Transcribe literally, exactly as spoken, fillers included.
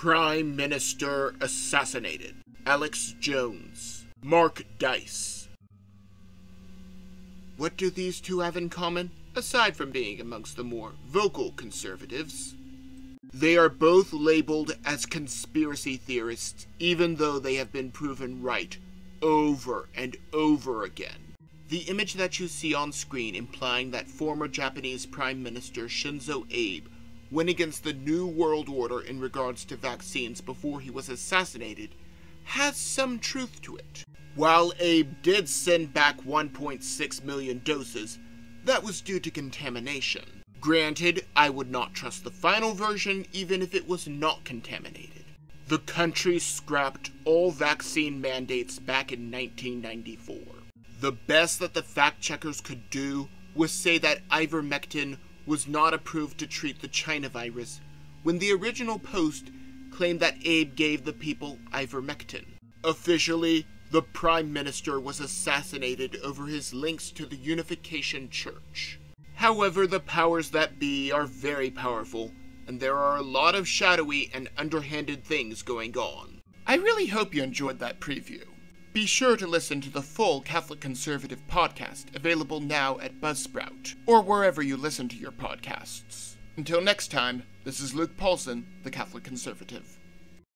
Prime Minister assassinated. Alex Jones. Mark Dice. What do these two have in common, aside from being amongst the more vocal conservatives? They are both labeled as conspiracy theorists, even though they have been proven right over and over again. The image that you see on screen implying that former Japanese Prime Minister Shinzo Abe went against the New World Order in regards to vaccines before he was assassinated has some truth to it. While Abe did send back one point six million doses, that was due to contamination. Granted, I would not trust the final version even if it was not contaminated. The country scrapped all vaccine mandates back in nineteen ninety-four. The best that the fact-checkers could do was say that ivermectin was not approved to treat the China virus, when the original post claimed that Abe gave the people ivermectin. Officially, the Prime Minister was assassinated over his links to the Unification Church. However, the powers that be are very powerful, and there are a lot of shadowy and underhanded things going on. I really hope you enjoyed that preview. Be sure to listen to the full Catholic Conservative podcast, available now at Buzzsprout, or wherever you listen to your podcasts. Until next time, this is Luke Paulson, the Catholic Conservative.